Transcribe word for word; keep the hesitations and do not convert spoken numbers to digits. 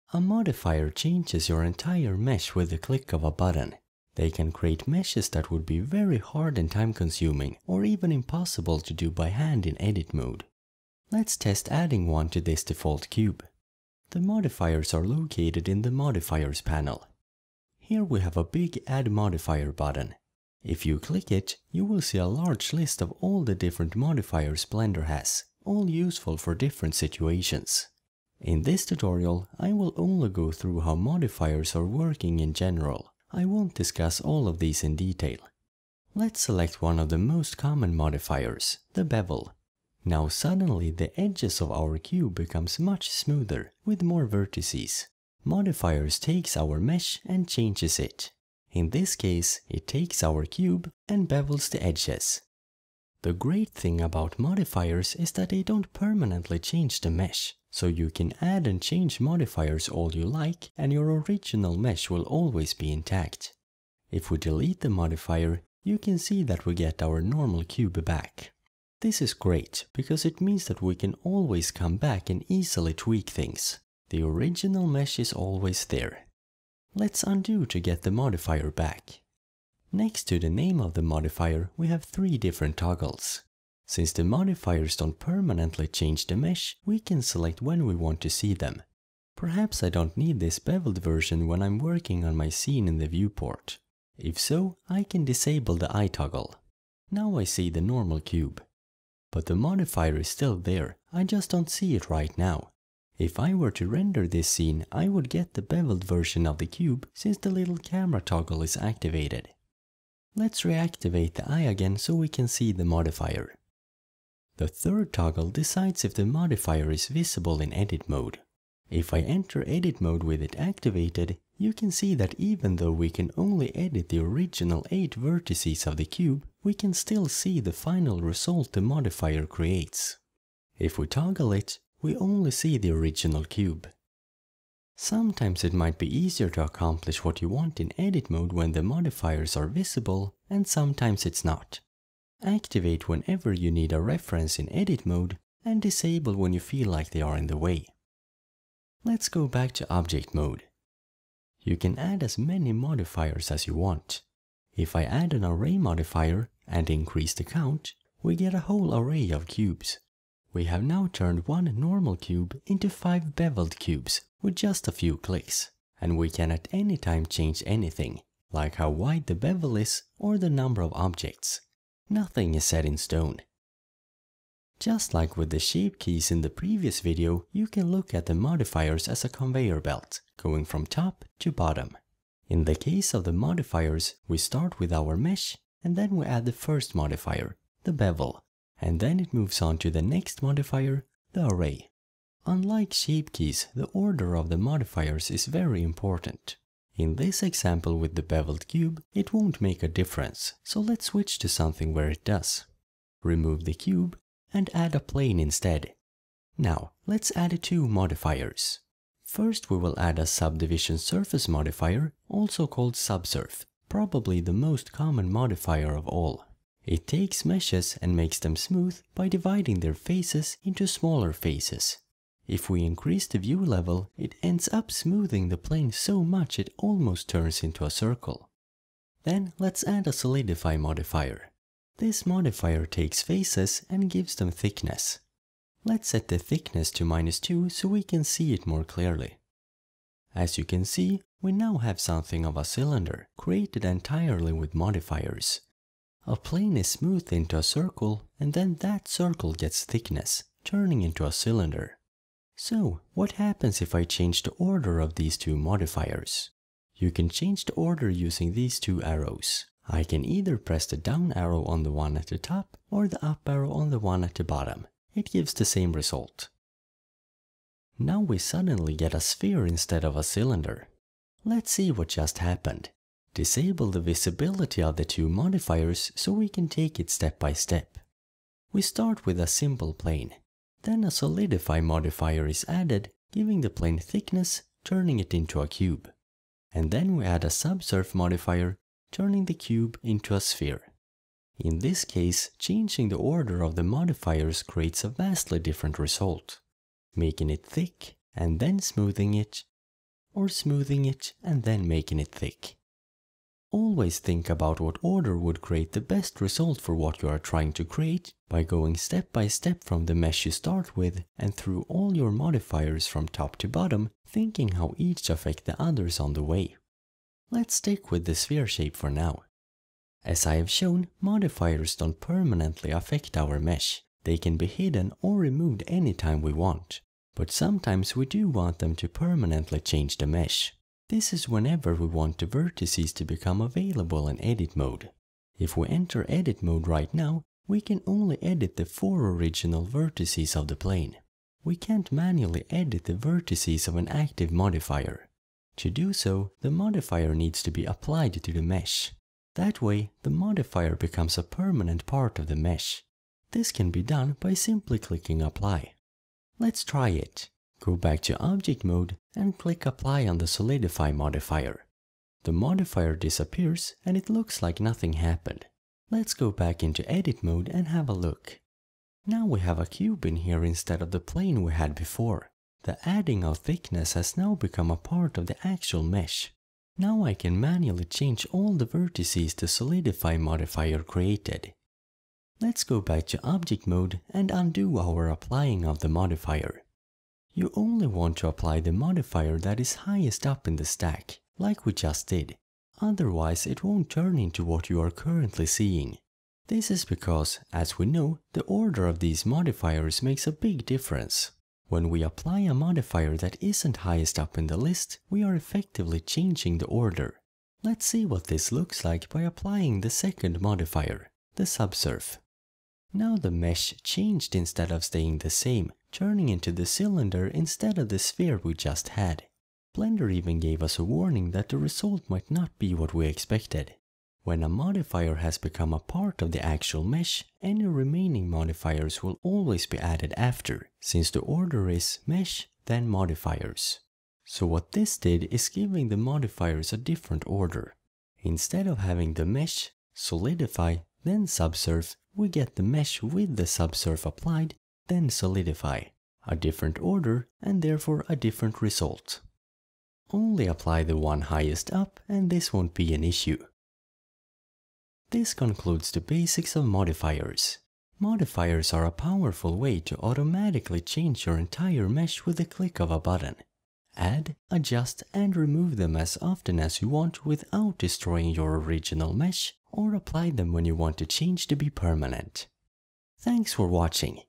A modifier changes your entire mesh with the click of a button. They can create meshes that would be very hard and time-consuming or even impossible to do by hand in edit mode. Let's test adding one to this default cube. The modifiers are located in the Modifiers panel. Here we have a big Add Modifier button. If you click it, you will see a large list of all the different modifiers Blender has, all useful for different situations. In this tutorial, I will only go through how modifiers are working in general. I won't discuss all of these in detail. Let's select one of the most common modifiers, the bevel. Now suddenly the edges of our cube becomes much smoother, with more vertices. Modifiers takes our mesh and changes it. In this case, it takes our cube and bevels the edges. The great thing about modifiers is that they don't permanently change the mesh, so you can add and change modifiers all you like and your original mesh will always be intact. If we delete the modifier, you can see that we get our normal cube back. This is great because it means that we can always come back and easily tweak things. The original mesh is always there. Let's undo to get the modifier back. Next to the name of the modifier, we have three different toggles. Since the modifiers don't permanently change the mesh, we can select when we want to see them. Perhaps I don't need this beveled version when I'm working on my scene in the viewport. If so, I can disable the eye toggle. Now I see the normal cube. But the modifier is still there, I just don't see it right now. If I were to render this scene, I would get the beveled version of the cube since the little camera toggle is activated. Let's reactivate the eye again so we can see the modifier. The third toggle decides if the modifier is visible in edit mode. If I enter edit mode with it activated, you can see that even though we can only edit the original eight vertices of the cube, we can still see the final result the modifier creates. If we toggle it, we only see the original cube. Sometimes it might be easier to accomplish what you want in edit mode when the modifiers are visible, and sometimes it's not. Activate whenever you need a reference in edit mode, and disable when you feel like they are in the way. Let's go back to object mode. You can add as many modifiers as you want. If I add an array modifier and increase the count, we get a whole array of cubes. We have now turned one normal cube into five beveled cubes with just a few clicks, and we can at any time change anything, like how wide the bevel is or the number of objects. Nothing is set in stone. Just like with the shape keys in the previous video, you can look at the modifiers as a conveyor belt, going from top to bottom. In the case of the modifiers, we start with our mesh, and then we add the first modifier, the bevel, and then it moves on to the next modifier, the array. Unlike shape keys, the order of the modifiers is very important. In this example with the beveled cube, it won't make a difference, so let's switch to something where it does. Remove the cube, and add a plane instead. Now, let's add two modifiers. First we will add a subdivision surface modifier, also called subsurf, probably the most common modifier of all. It takes meshes and makes them smooth by dividing their faces into smaller faces. If we increase the view level, it ends up smoothing the plane so much it almost turns into a circle. Then let's add a solidify modifier. This modifier takes faces and gives them thickness. Let's set the thickness to minus two so we can see it more clearly. As you can see, we now have something of a cylinder, created entirely with modifiers. A plane is smoothed into a circle, and then that circle gets thickness, turning into a cylinder. So, what happens if I change the order of these two modifiers? You can change the order using these two arrows. I can either press the down arrow on the one at the top or the up arrow on the one at the bottom. It gives the same result. Now we suddenly get a sphere instead of a cylinder. Let's see what just happened. Disable the visibility of the two modifiers so we can take it step by step. We start with a simple plane. Then a solidify modifier is added, giving the plane thickness, turning it into a cube. And then we add a subsurf modifier, turning the cube into a sphere. In this case, changing the order of the modifiers creates a vastly different result. Making it thick and then smoothing it or smoothing it and then making it thick. Always think about what order would create the best result for what you are trying to create by going step by step from the mesh you start with and through all your modifiers from top to bottom, thinking how each affect the others on the way. Let's stick with the sphere shape for now. As I have shown, modifiers don't permanently affect our mesh. They can be hidden or removed anytime we want, but sometimes we do want them to permanently change the mesh. This is whenever we want the vertices to become available in edit mode. If we enter edit mode right now, we can only edit the four original vertices of the plane. We can't manually edit the vertices of an active modifier. To do so, the modifier needs to be applied to the mesh. That way, the modifier becomes a permanent part of the mesh. This can be done by simply clicking Apply. Let's try it. Go back to Object Mode and click Apply on the Solidify modifier. The modifier disappears and it looks like nothing happened. Let's go back into Edit Mode and have a look. Now we have a cube in here instead of the plane we had before. The adding of thickness has now become a part of the actual mesh. Now I can manually change all the vertices the Solidify modifier created. Let's go back to Object Mode and undo our applying of the modifier. You only want to apply the modifier that is highest up in the stack, like we just did. Otherwise, it won't turn into what you are currently seeing. This is because, as we know, the order of these modifiers makes a big difference. When we apply a modifier that isn't highest up in the list, we are effectively changing the order. Let's see what this looks like by applying the second modifier, the subsurf. Now the mesh changed instead of staying the same, turning into the cylinder instead of the sphere we just had. Blender even gave us a warning that the result might not be what we expected. When a modifier has become a part of the actual mesh, any remaining modifiers will always be added after, since the order is mesh, then modifiers. So what this did is giving the modifiers a different order. Instead of having the mesh, solidify, then subsurf, we get the mesh with the subsurf applied, then solidify. A different order and therefore a different result. Only apply the one highest up and this won't be an issue. This concludes the basics of modifiers. Modifiers are a powerful way to automatically change your entire mesh with the click of a button. Add, adjust and remove them as often as you want without destroying your original mesh, or apply them when you want to change to be permanent. Thanks for watching.